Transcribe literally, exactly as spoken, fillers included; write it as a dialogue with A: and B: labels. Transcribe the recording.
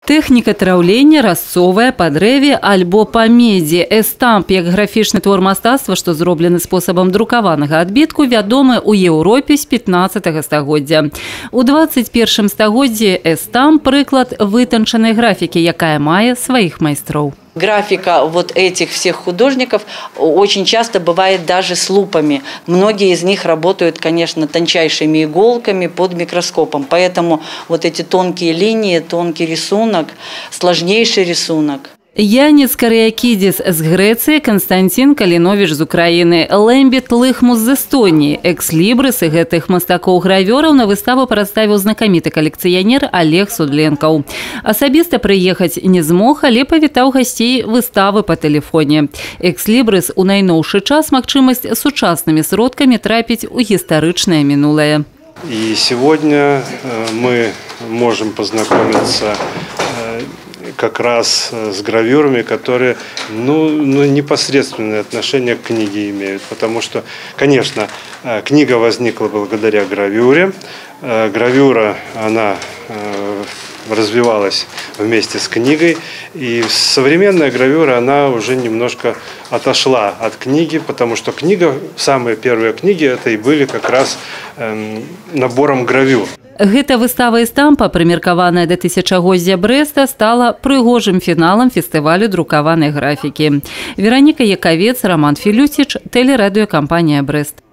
A: Тэхніка траўлення разцовая па дрэве альбо па медзі. Эстамп, як графічны твор мастацтва, што зроблены спосабам друкаванага адбітку, вядомы ў Еўропе з пятнаццатага стагоддзя. У дваццаць першым стагоддзі эстамп – прыклад вытанчанай графікі, якая мае сваіх майстроў.
B: Графика вот этих всех художников очень часто бывает даже с лупами. Многие из них работают, конечно, тончайшими иголками под микроскопом. Поэтому вот эти тонкие линии, тонкий рисунок, сложнейший рисунок.
A: Яніс Каріакідзіс з Грэцыі, Канстантин Каліновіч з Украіны, Лэмбет Лыхмус з Эстоніі. Экслібрысы гэтых мастакоў-гравёраў на выставу прадставіў знакаміты калекцыянер Олег Судленкаў. Асабіста прыехаць не змог, але павітаў гасцей выставы па тэлефоне. Экслібрыс у найноўшы час магчымасць сучаснымі сродкамі трапіць у гістарычнае минулое.
C: И сегодня мы можем познакомиться как раз с гравюрами, которые ну, ну, непосредственное отношение к книге имеют. Потому что, конечно, книга возникла благодаря гравюре. Гравюра, она развивалась вместе с книгой. И современная гравюра, она уже немножко отошла от книги, потому что книга, самые первые книги, это и были как раз эм, набором гравюр.
A: Гэта выстава эстампа, прымеркаваная да тысячагоддзя Брэста, стала прыгожым фіналам фестывалю друкаванай графікі. Вераніка Якавец, Роман Філюціч, тэлерадыёкампанія Брэст.